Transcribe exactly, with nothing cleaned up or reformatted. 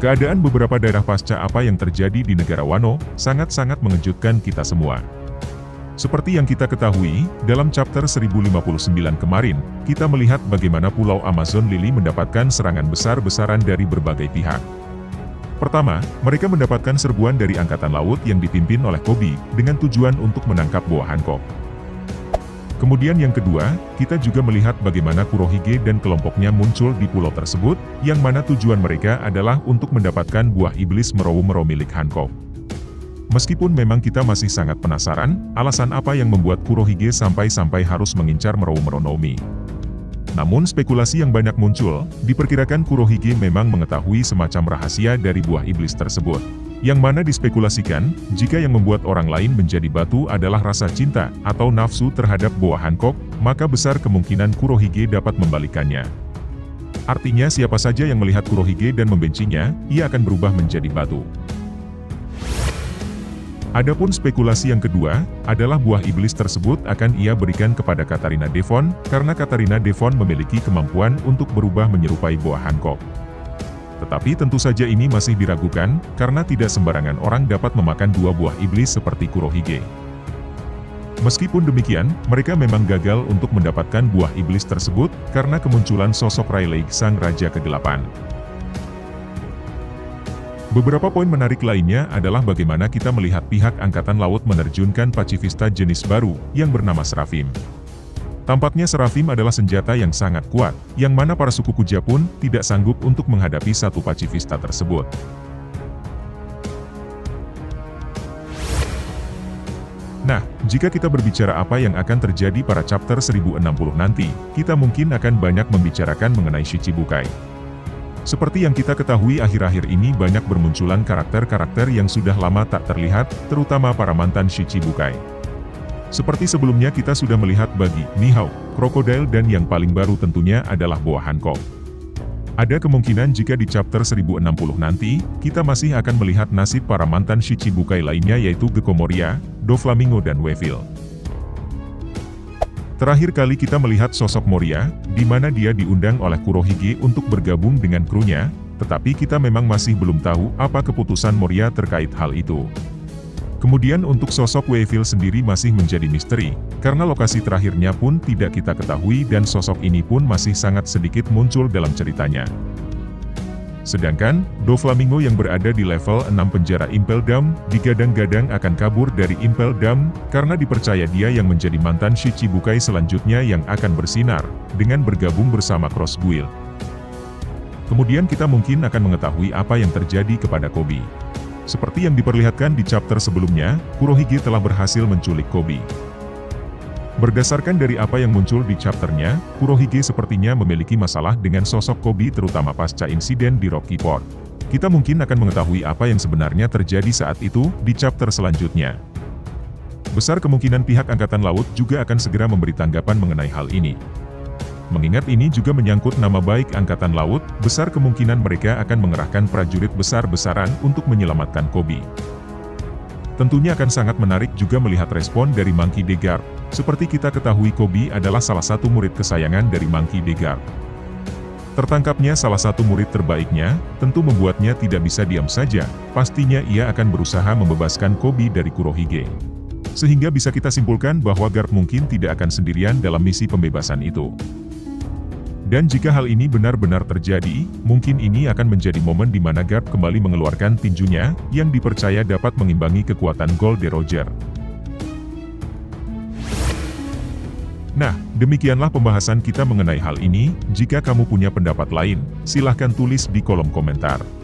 Keadaan beberapa daerah pasca apa yang terjadi di negara Wano, sangat-sangat mengejutkan kita semua. Seperti yang kita ketahui, dalam chapter seribu lima puluh sembilan kemarin, kita melihat bagaimana Pulau Amazon Lily mendapatkan serangan besar-besaran dari berbagai pihak. Pertama, mereka mendapatkan serbuan dari Angkatan Laut yang dipimpin oleh Koby, dengan tujuan untuk menangkap Boa Hancock. Kemudian yang kedua, kita juga melihat bagaimana Kurohige dan kelompoknya muncul di pulau tersebut, yang mana tujuan mereka adalah untuk mendapatkan buah iblis Merowu-Mero milik Hancock. Meskipun memang kita masih sangat penasaran, alasan apa yang membuat Kurohige sampai-sampai harus mengincar Merowu-Mero Nomi. Namun spekulasi yang banyak muncul, diperkirakan Kurohige memang mengetahui semacam rahasia dari buah iblis tersebut. Yang mana dispekulasikan, jika yang membuat orang lain menjadi batu adalah rasa cinta atau nafsu terhadap Boa Hancock, maka besar kemungkinan Kurohige dapat membalikannya. Artinya siapa saja yang melihat Kurohige dan membencinya, ia akan berubah menjadi batu. Adapun spekulasi yang kedua, adalah buah iblis tersebut akan ia berikan kepada Katarina Devon, karena Katarina Devon memiliki kemampuan untuk berubah menyerupai Boa Hancock. Tetapi tentu saja ini masih diragukan, karena tidak sembarangan orang dapat memakan dua buah iblis seperti Kurohige. Meskipun demikian, mereka memang gagal untuk mendapatkan buah iblis tersebut, karena kemunculan sosok Rayleigh sang Raja Kedelapan. Beberapa poin menarik lainnya adalah bagaimana kita melihat pihak Angkatan Laut menerjunkan pacifista jenis baru, yang bernama Seraphim. Tampaknya Seraphim adalah senjata yang sangat kuat, yang mana para suku Kuja pun tidak sanggup untuk menghadapi satu pacifista tersebut. Nah, jika kita berbicara apa yang akan terjadi pada chapter seribu enam puluh nanti, kita mungkin akan banyak membicarakan mengenai Shichibukai. Seperti yang kita ketahui akhir-akhir ini banyak bermunculan karakter-karakter yang sudah lama tak terlihat, terutama para mantan Shichibukai. Seperti sebelumnya kita sudah melihat bagi Mihawk, Crocodile dan yang paling baru tentunya adalah Boa Hancock. Ada kemungkinan jika di chapter seribu enam puluh nanti, kita masih akan melihat nasib para mantan Shichibukai lainnya yaitu Gekko Moria, Doflamingo dan Weevil. Terakhir kali kita melihat sosok Moria, di mana dia diundang oleh Kurohige untuk bergabung dengan krunya, tetapi kita memang masih belum tahu apa keputusan Moria terkait hal itu. Kemudian untuk sosok Weevil sendiri masih menjadi misteri, karena lokasi terakhirnya pun tidak kita ketahui dan sosok ini pun masih sangat sedikit muncul dalam ceritanya. Sedangkan, Doflamingo yang berada di level enam penjara Impel Down, digadang-gadang akan kabur dari Impel Down, karena dipercaya dia yang menjadi mantan Shichibukai selanjutnya yang akan bersinar, dengan bergabung bersama Cross Guild. Kemudian kita mungkin akan mengetahui apa yang terjadi kepada Koby. Seperti yang diperlihatkan di chapter sebelumnya, Kurohige telah berhasil menculik Koby. Berdasarkan dari apa yang muncul di chapternya, Kurohige sepertinya memiliki masalah dengan sosok Koby terutama pasca insiden di Rocky Port. Kita mungkin akan mengetahui apa yang sebenarnya terjadi saat itu di chapter selanjutnya. Besar kemungkinan pihak Angkatan Laut juga akan segera memberi tanggapan mengenai hal ini. Mengingat ini juga menyangkut nama baik Angkatan Laut, besar kemungkinan mereka akan mengerahkan prajurit besar-besaran untuk menyelamatkan Koby. Tentunya akan sangat menarik juga melihat respon dari Monkey D. Garp. Seperti kita ketahui Koby adalah salah satu murid kesayangan dari Monkey D. Garp. Tertangkapnya salah satu murid terbaiknya, tentu membuatnya tidak bisa diam saja, pastinya ia akan berusaha membebaskan Koby dari Kurohige. Sehingga bisa kita simpulkan bahwa Garp mungkin tidak akan sendirian dalam misi pembebasan itu. Dan jika hal ini benar-benar terjadi, mungkin ini akan menjadi momen di mana Garp kembali mengeluarkan tinjunya, yang dipercaya dapat mengimbangi kekuatan Gold de Roger. Nah, demikianlah pembahasan kita mengenai hal ini. Jika kamu punya pendapat lain, silahkan tulis di kolom komentar.